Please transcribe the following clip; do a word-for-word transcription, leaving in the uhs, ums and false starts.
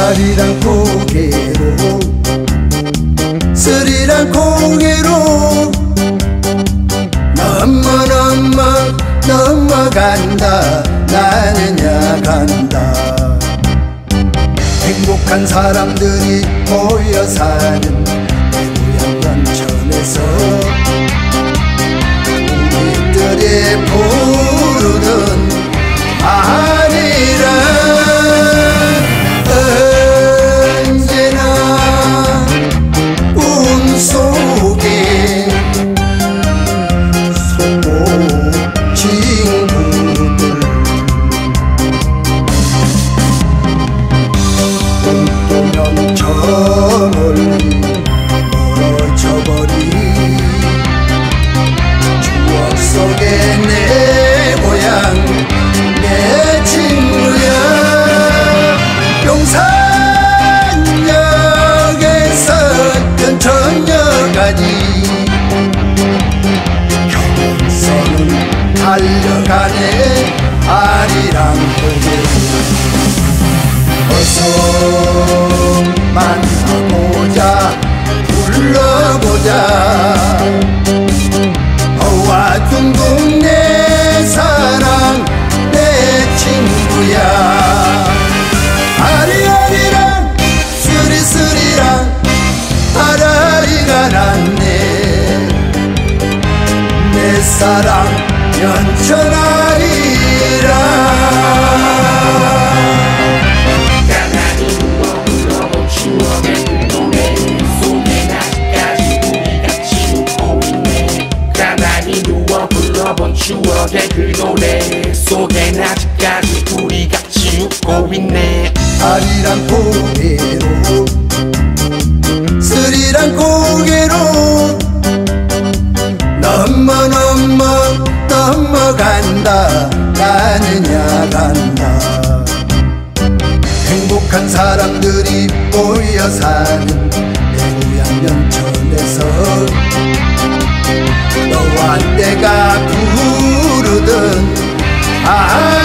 아리랑 고개로 스리랑 고개로 넘어 넘어 넘어간다. 나는야 간다. 행복한 사람들이 모여 사는 내 고향 연천에서 우리들이 부르는 아리랑 언제나 꿈 속에 소모 친구들 꿈꾸면 저 멀리 멀어져버린 추억 속에 내 고향 내 친구야. 용산역에서 연천역까지 경선은 달려가네. 아리랑 고개로 어서 만나보자 불러보자. 어와 둥둥 내 사랑 내 친구야. 아리아리랑 스리스리랑 아라리가 났네. 내 사랑 연천 아리랑. 추억의 그 노래 속엔 아직까지 우리 같이 웃고 있네. 아리랑 고개로 스리랑 고개로 넘어 넘어 넘어간다. 나는야 간다. 행복한 사람들이 모여 사는 내 고향 연천에서 너와 내가 부르던 아